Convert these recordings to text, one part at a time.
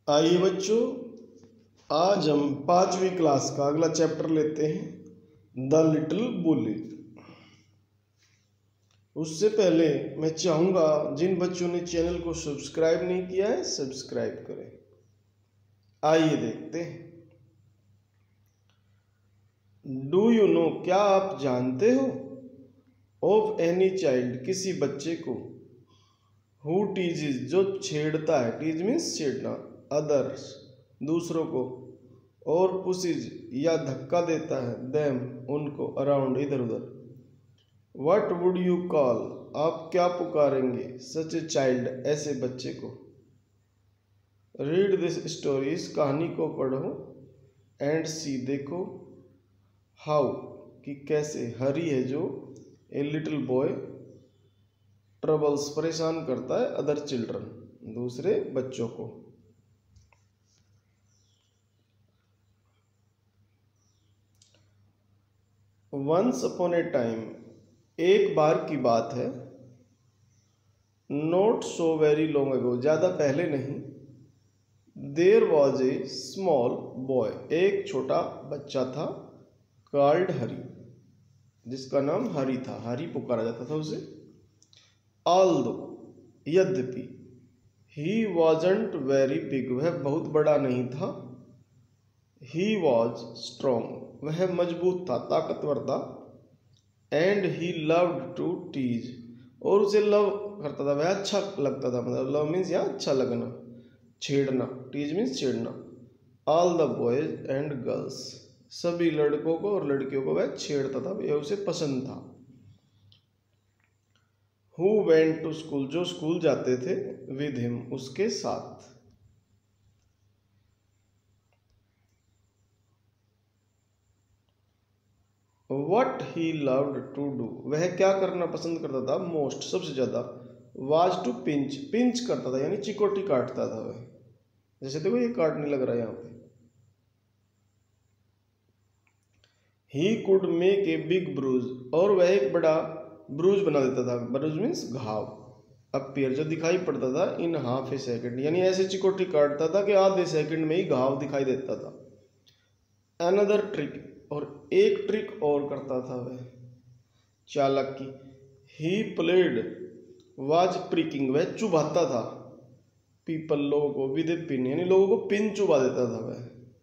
आइए बच्चों, आज हम 5वीं क्लास का अगला चैप्टर लेते हैं, द लिटिल बुली। उससे पहले मैं चाहूँगा जिन बच्चों ने चैनल को सब्सक्राइब नहीं किया है, सब्सक्राइब करें। आइए देखते हैं। डू यू नो, क्या आप जानते हो, ऑफ एनी चाइल्ड, किसी बच्चे को, हु टीजेस, जो छेड़ता है, टीज मीन्स छेड़ना, अदर्स, दूसरों को, और पुशेज, या धक्का देता है, देम, उनको, अराउंड, इधर उधर। व्हाट वुड यू कॉल, आप क्या पुकारेंगे, सच ए चाइल्ड, ऐसे बच्चे को। रीड दिस स्टोरी, इस कहानी को पढ़ो, एंड सी, देखो, हाउ, कि कैसे, हरी है जो, ए लिटिल बॉय, ट्रबल्स, परेशान करता है, अदर चिल्ड्रन, दूसरे बच्चों को। वंस अपॉन ए टाइम, एक बार की बात है, not so very long ago, ज़्यादा पहले नहीं, there was a small boy, एक छोटा बच्चा था, कॉल्ड हरी, जिसका नाम हरी था, हरी पुकारा जाता था उसे। ऑल्दो, यद्यपि, ही वॉजंट वेरी बिग, वह बहुत बड़ा नहीं था, ही वॉज स्ट्रॉन्ग, वह मजबूत था, ताकतवर था, and he loved to tease, और उसे लव करता था, वह अच्छा लगता था, मतलब लव मीन्स यहाँ अच्छा लगना, छेड़ना, टीज मीन्स छेड़ना। All the boys and girls, सभी लड़कों को और लड़कियों को वह छेड़ता था, यह उसे पसंद था। हु वेंट टू स्कूल, जो स्कूल जाते थे, विद हिम, उसके साथ। What he loved to do, वह क्या करना पसंद करता था, मोस्ट, सबसे ज्यादा, वाज टू पिंच, पिंच करता था, यानी चिकोटी काटता था वह, जैसे देखो ये काटने लग रहा है यहाँ पे। He could make a big bruise, और वह एक बड़ा ब्रूज बना देता था, ब्रूज मीन्स घाव, अपीयर, जो दिखाई पड़ता था, इन हाफ ए सेकेंड, यानी ऐसे चिकोटी काटता था कि आधे सेकंड में ही घाव दिखाई देता था। अनदर ट्रिक, और एक ट्रिक और करता था वह, चालाकी, ही प्लेड, वाज प्रिकिंग, वह चुभाता था, पीपल, लोगों को, विद ए पिन, यानी लोगों को पिन चुभा देता था वह।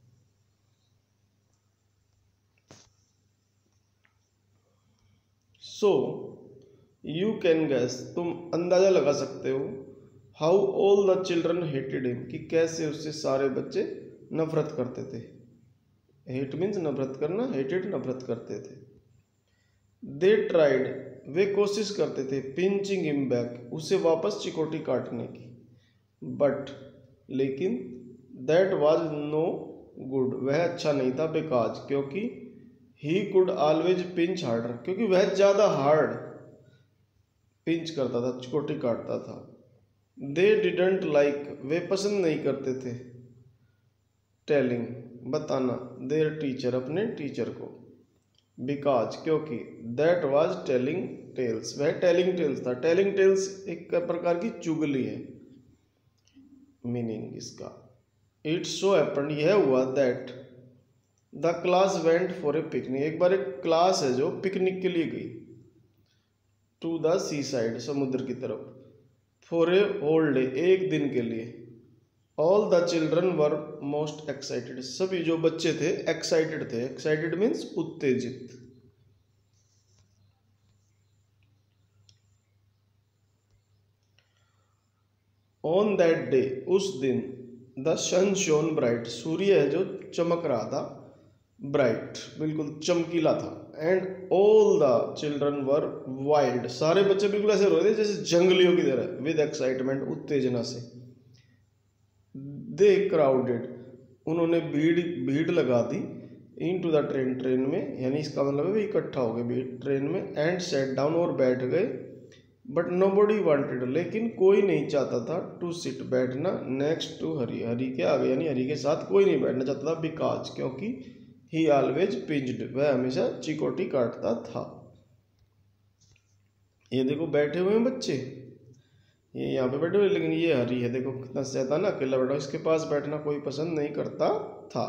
सो यू कैन गैस, तुम अंदाजा लगा सकते हो, how all the children hated him, कि कैसे उससे सारे बच्चे नफरत करते थे। हेट मीन्स नफरत करना, हेटेड नफरत करते थे। दे ट्राइड, वे कोशिश करते थे, पिंचिंग हिम बैक, उसे वापस चिकोटी काटने की, बट, लेकिन, दैट वाज नो गुड, वह अच्छा नहीं था, बिकॉज, क्योंकि, he could always pinch harder, क्योंकि वह ज्यादा हार्ड पिंच करता था, चिकोटी काटता था। दे डिडंट लाइक, वे पसंद नहीं करते थे, टेलिंग, बताना, देयर टीचर, अपने टीचर को, बिकॉज, क्योंकि, दैट वाज टेलिंग टेल्स, वह टेलिंग टेल्स था, टेलिंग टेल्स एक प्रकार की चुगली है, मीनिंग इसका। इट सो हैपेंड, यह हुआ, that the class went for a picnic, एक बार एक क्लास है जो पिकनिक के लिए गई, टू द सी साइड, समुद्र की तरफ, फॉर ए होल डे, एक दिन के लिए। All the children were most excited, सभी जो बच्चे थे एक्साइटेड थे, एक्साइटेड मीन्स उत्तेजित। ऑन दैट डे, उस दिन, द सन शोन ब्राइट, सूर्य है जो चमक रहा था, ब्राइट, बिल्कुल चमकीला था, and all the children were wild, सारे बच्चे बिल्कुल ऐसे रो रहे थे जैसे जंगलियों की तरह, विद एक्साइटमेंट, उत्तेजना से। दे क्राउडेड, उन्होंने भीड़ लगा दी, into the train, train में, यानी इसका मतलब है इकट्ठा हो गए ट्रेन में, एंड सेट डाउन, और बैठ गए, बट नोबडी वांटेड, लेकिन कोई नहीं चाहता था, टू सिट, बैठना, नेक्स्ट टू हरी, हरी के आगे, यानी हरी के साथ कोई नहीं बैठना चाहता था, बिकॉज, क्योंकि, ही ऑलवेज पिंच्ड, वह हमेशा चिकोटी काटता था। ये देखो बैठे हुए हैं बच्चे, ये यहाँ पे बैठे हुए, लेकिन ये हरी है, देखो कितना शैतान अकेला बैठा, इसके पास बैठना कोई पसंद नहीं करता था।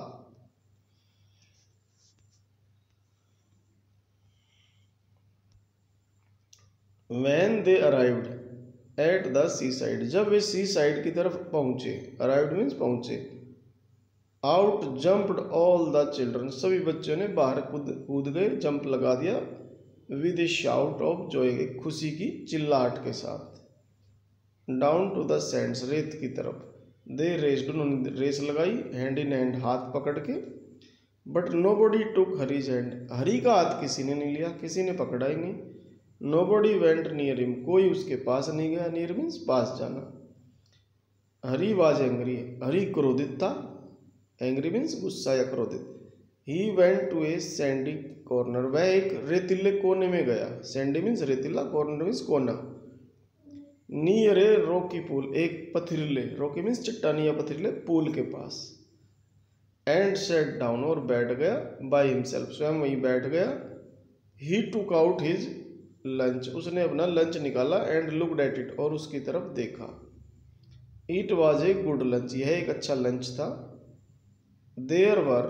When they arrived at the seaside, जब वे सी साइड की तरफ पहुंचे, अराइव्ड मीन्स पहुंचे, out jumped all the children, सभी बच्चों ने बाहर कूद गए, जंप लगा दिया, with a shout of joy, खुशी की चिल्लाहट के साथ, डाउन टू द सैंड्स, रेत की तरफ, दे रेस्ड, उन्होंने रेस लगाई, हैंड इन हैंड, हाथ पकड़ के, but nobody took Harry's hand, Harry का हाथ किसी ने नहीं लिया, किसी ने पकड़ा ही नहीं, नोबडी वेंट नियर हिम, कोई उसके पास नहीं गया, नियर मीन्स पास जाना, हरी वाज एंग्री, हरी क्रोधित था, एंग्री मीन्स गुस्सा या क्रोधित, he went to a sandy corner, वह एक रेतीले कोने में गया, सैंडी मीन्स रेतीला, कॉर्नर मीन्स कोना, नियर ए रॉकी पूल, एक पथरीले, रॉकी मीन्स चट्टानी या पथरीले पूल के पास, एंड सेट डाउन, और बैठ गया, बाय हिमसेल्फ, स्वयं वहीं बैठ गया, he took out his lunch, उसने अपना लंच निकाला, एंड लुक्ड एट इट, और उसकी तरफ देखा, it was a good lunch, यह एक अच्छा लंच था, there were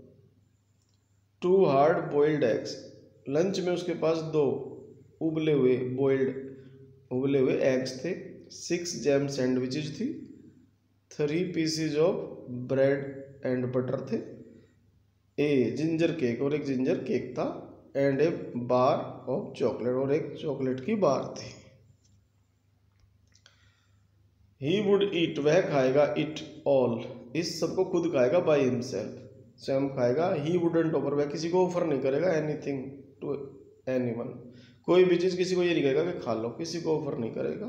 2 hard boiled eggs, lunch में उसके पास 2 उबले हुए एग्स थे, 6 जैम सैंडविचेज थी, 3 pieces of bread and butter थे, ए जिंजर केक, और एक जिंजर केक था, and a bar of chocolate, और एक चॉकलेट की बार थी। ही वुड ईट, वह खाएगा, इट ऑल, इस सबको खुद खाएगा, बाय हिमसेल्फ, स्वयं खाएगा, ही वुडंट ऑफर, वह किसी को ऑफर नहीं करेगा, एनीथिंग टू एनीवन, कोई भी चीज किसी को ये नहीं कहेगा कि खा लो, किसी को ऑफर नहीं करेगा।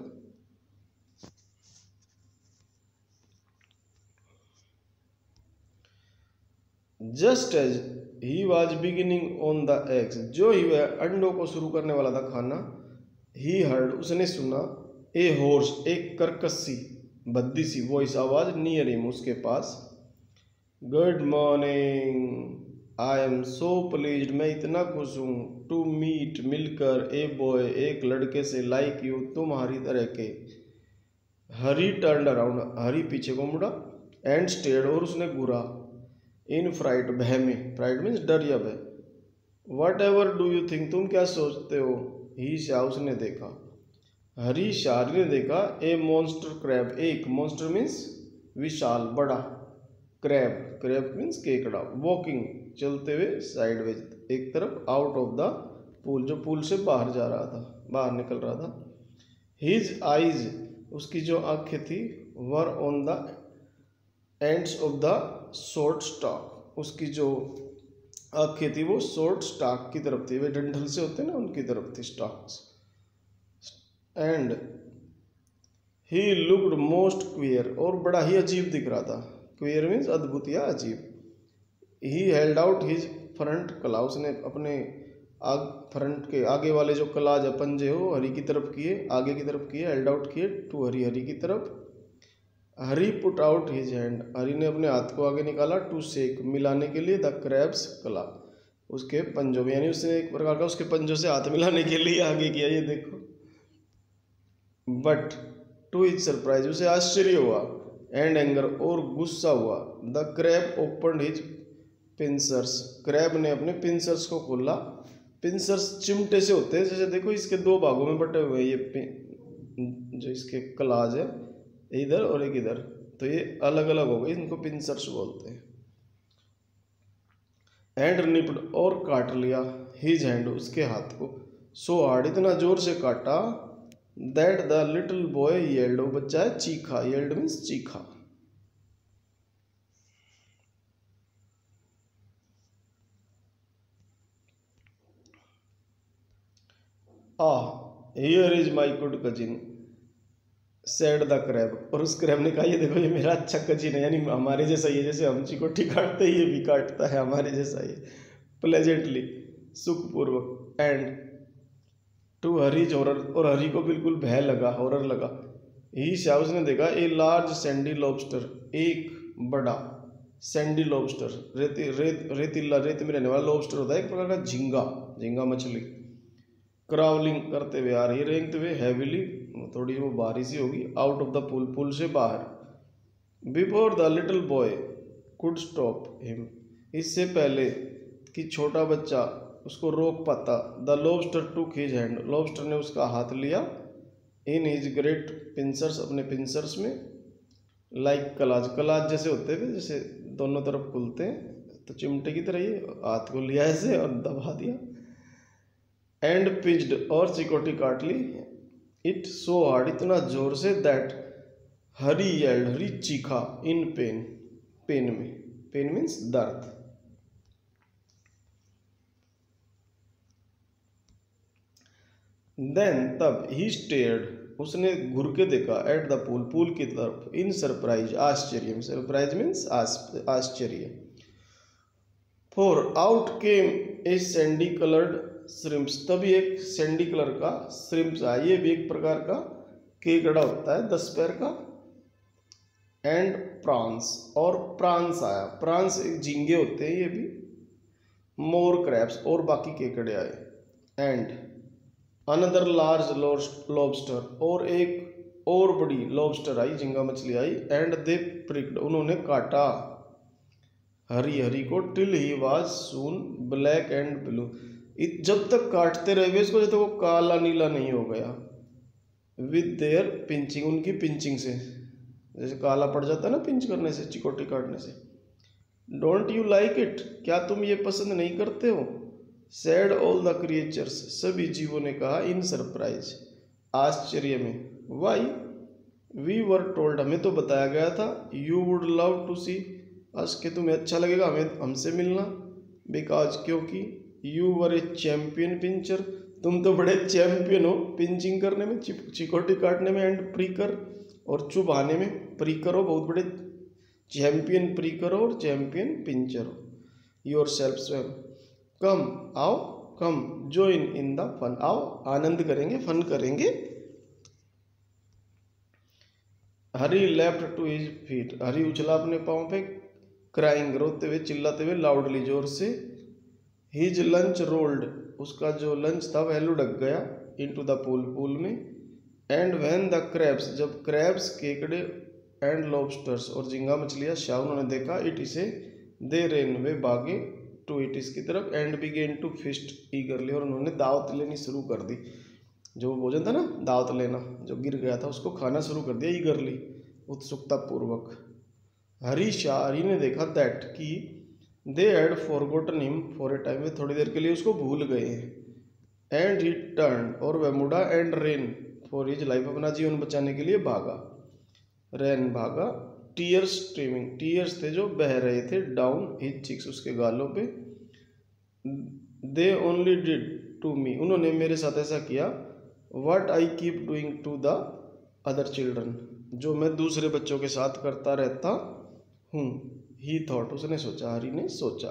Just as he was beginning on the eggs, जो ही वह अंडों को शुरू करने वाला था खाना, ही हर्ड, उसने सुना, ए हॉर्स, एक कर्कशी भद्दी सी वॉइस, आवाज, नियर हिम, उसके पास, good morning, I am so pleased, मैं इतना खुश हूँ, टू मीट, मिलकर, ए बॉय, एक लड़के से, लाइक यू, तुम्हारी तरह के, हरी टर्न्ड अराउंड, हरी पीछे को मुड़ा, एंड स्टेयर्ड, और उसने घूरा, इन फ्राइट, भय में, फ्राइट मीन्स डर या भय, whatever do you think, तुम क्या सोचते हो, ही शा, उसने देखा, हरी शारी ने देखा, ए मॉन्स्टर क्रैब, एक मॉन्स्टर मीन्स विशाल बड़ा, क्रैब, क्रैब मीन्स केकड़ा, वॉकिंग, चलते हुए, साइडवेज, एक तरफ, आउट ऑफ द पूल, जो पूल से बाहर जा रहा था, बाहर निकल रहा था, हिज आईज, उसकी जो आंखें थी, were on the ends of the short stalks, उसकी जो आंखें थी वो शॉर्ट स्टॉक की तरफ थी, वे डंठल से होते हैं ना, उनकी तरफ थी stalks, and he looked most queer, और बड़ा ही अजीब दिख रहा था, क्वियर मीन्स अद्भुत या अजीब, he held out his front claw, उसने अपने फ्रंट के आगे वाले जो क्लाज पंजे हो हरी की तरफ किए, आगे की तरफ किए, हेल्ड आउट किए, टू हरी, हरी की तरफ, Harry put out his hand, Harry ने अपने हाथ को आगे निकाला, टू शेक, मिलाने के लिए, द क्रैब्स क्ला, उसके पंजों में, यानी उसने एक प्रकार का उसके पंजों से हाथ मिलाने के लिए आगे किया, ये देखो, बट टू हिज सरप्राइज, उसे आश्चर्य हुआ, एंड एंगर, और गुस्सा हुआ, the crab opened his pincers, crab ने अपने पिंसर्स को खोला, पिंसर्स चिमटे से होते हैं, जैसे देखो इसके 2 भागों में बटे हुए, ये जो इसके क्लाज है इधर और एक इधर, तो ये अलग अलग हो गए, इनको पिंसर्स बोलते हैं, एंड निप्ड, और काट लिया, हिज हैंड, उसके हाथ को, सो हार्ड, इतना जोर से काटा, that the little boy yelled, वो बच्चा है चीखा, येल्ड मीन्स चीखा, here is my good cousin, said the crab, और उस क्रैब ने कहा, ये देखो ये मेरा अच्छा कजिन है, यानी हमारे जैसा ही है, जैसे हम चिकोटी काटते ही ये भी काटता है, हमारे जैसा ही, प्लेजेंटली, सुखपूर्वक, एंड टू हरीज हॉरर, और हरी को बिल्कुल भय लगा, हॉरर लगा, ही शा, उसने देखा, ए लार्ज सैंडी लॉबस्टर, एक बड़ा सैंडी लॉबस्टर, रेतीला, रेत में रहने वाला लॉबस्टर होता है, एक प्रकार का झींगा, झींगा मछली, क्रावलिंग करते हुए आ रही, रेंगते हुए, हैविली, थोड़ी वो बाहरी सी होगी, out of the pool, pool से बाहर। Before the little boy could stop him, इससे पहले कि छोटा बच्चा उसको रोक पाता, the lobster took his hand, lobster ने उसका हाथ लिया, इन हिज ग्रेट पिंसर्स, अपने पिंसर्स में, लाइक कलाज, कलाज जैसे होते थे, जैसे दोनों तरफ खुलते हैं, तो चिमटे की तरह ये हाथ को लिया ऐसे और दबा दिया। एंड पिंच्ड, और चिकोटी काट ली, इट सो हार्ड, इतना जोर से, दैट हरी येल्ड, हरी चीखा, इन पेन, पेन में, पेन मीन्स दर्द। देन तब, ही स्टेयर्ड, उसने घूर के देखा, एट द पूल, पूल की तरफ, इन सरप्राइज, आश्चर्य, सरप्राइज मीन्स आश्चर्य। For out came a sandy coloured shrimps, तभी एक सैंडी कलर का श्रिम्प्स आया, ये भी एक प्रकार का केकड़ा होता है 10 पैर का। एंड प्रांस, और प्रांस आया, प्रांस एक झींगे होते हैं ये भी। मोर क्रैब्स, और बाकी केकड़े आए। एंड अनदर लार्ज लॉबस्टर, और एक और बड़ी लॉबस्टर आई, झींगा मछली आई। एंड दे प्रिक्ड, उन्होंने काटा हरी हरी को, till he was soon black and blue, जब तक काटते रहे इसको जब तक वो काला नीला नहीं हो गया। विद देयर पिंचिंग, उनकी पिंचिंग से, जैसे काला पड़ जाता है ना पिंच करने से, चिकोटी काटने से। डोंट यू लाइक इट, क्या तुम ये पसंद नहीं करते हो? सैड ऑल द क्रिएचर्स, सभी जीवों ने कहा, इन सरप्राइज, आश्चर्य में। वाई, वी वर टोल्ड, हमें तो बताया गया था, you would love to see us, के तुम्हें अच्छा लगेगा हमें हमसे मिलना। बिकॉज, क्योंकि, you were a champion pincher, तुम तो बड़े चैंपियन हो पिंचिंग करने में, चिकोटी काटने में। एंड प्रीकर, और चुभाने में, प्रीकर हो, बहुत बड़े चैंपियन प्रीकर हो और चैंपियन पिंचर हो। योर सेल्फ, स्वयं। कम, आओ, come, join in the fun, आओ आनंद करेंगे, फन करेंगे। Harry left to his feet, Harry उछला अपने पाँव पे, क्राइंग, रोते हुए, चिल्लाते हुए, लाउडली, जोर से। हिज लंच रोल्ड, उसका जो लंच था वह लुढ़क गया, इनटू द पूल, पूल में। एंड व्हेन द क्रैब्स, जब क्रैब्स, केकड़े, एंड लॉबस्टर्स, और झींगा मछलियाँ, शाह, उन्होंने देखा, इट इसे, दे रेन, वे भागे, टू इट, इसकी तरफ। And began to feast eagerly, और उन्होंने दावत लेनी शुरू कर दी, जो भोजन था ना दावत लेना, जो गिर गया था उसको खाना शुरू कर दिया, ईगरली, उत्सुकता पूर्वक। हरी शाह, हरी ने देखा, दैट कि, they had forgotten him for a time, वे थोड़ी देर के लिए उसको भूल गए हैं। एंड ही टर्न, और वह मुड़ा। And ran for his life, अपना जीवन बचाने के लिए भागा, रैन, भागा। टीयर्स स्ट्रीमिंग, टीयर्स थे जो बह रहे थे, डाउन हिज चिक्स, उसके गालों पे। They only did to me, उन्होंने मेरे साथ ऐसा किया, what I keep doing to the other children, जो मैं दूसरे बच्चों के साथ करता रहता हूँ। ही थॉट, उसने सोचा, हरी ने सोचा।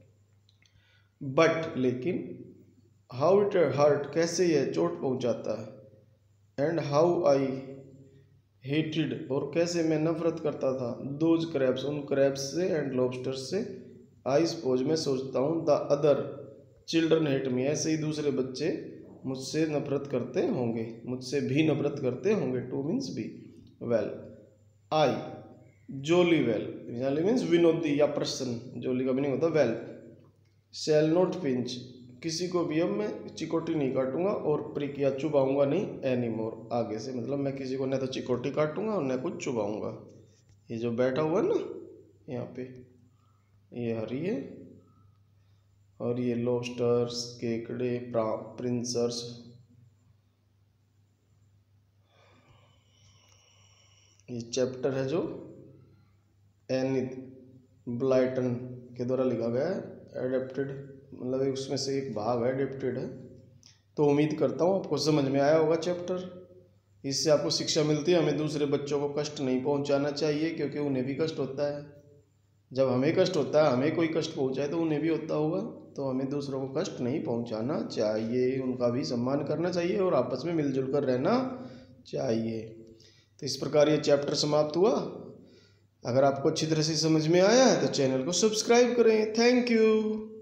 बट, लेकिन, हाउ इट हर्ट, कैसे यह चोट पहुँचाता है। एंड हाउ आई हेटेड, और कैसे मैं नफरत करता था, दोज क्रैब्स, उन क्रैब्स से, एंड लॉबस्टर्स से। आई सपोज, मैं सोचता हूँ, the other children hate me, ऐसे ही दूसरे बच्चे मुझसे नफरत करते होंगे, मुझसे भी नफरत करते होंगे। टू मीन्स भी। Well, I, jolly, well, jolly means विनोदी या प्रसन्न, जोली का मीनिंग होता है वेल। शैल नॉट पिंच, किसी को भी अब मैं चिकोटी नहीं काटूंगा, और प्रिक, या चुबाऊंगा नहीं, एनी मोर, आगे से, मतलब मैं किसी को न तो चिकोटी काटूंगा और न कुछ चुबाऊंगा। ये जो बैठा हुआ है ना यहाँ पे, ये हरी है, और ये लॉबस्टर्स, केकड़े, प्रिंसर्स, ये चैप्टर है जो एनिथ ब्लाइटन के द्वारा लिखा गया है, एडेप्टेड, मतलब उसमें से एक भाग है, एडेप्टेड है। तो उम्मीद करता हूँ आपको समझ में आया होगा चैप्टर, इससे आपको शिक्षा मिलती है, हमें दूसरे बच्चों को कष्ट नहीं पहुँचाना चाहिए, क्योंकि उन्हें भी कष्ट होता है। जब हमें कष्ट होता है, हमें कोई कष्ट पहुँचाए तो उन्हें भी होता होगा, तो हमें दूसरों को कष्ट नहीं पहुँचाना चाहिए, उनका भी सम्मान करना चाहिए, और आपस में मिलजुल कर रहना चाहिए। तो इस प्रकार ये चैप्टर समाप्त हुआ। अगर आपको अच्छी तरह से समझ में आया है तो चैनल को सब्सक्राइब करें। Thank you.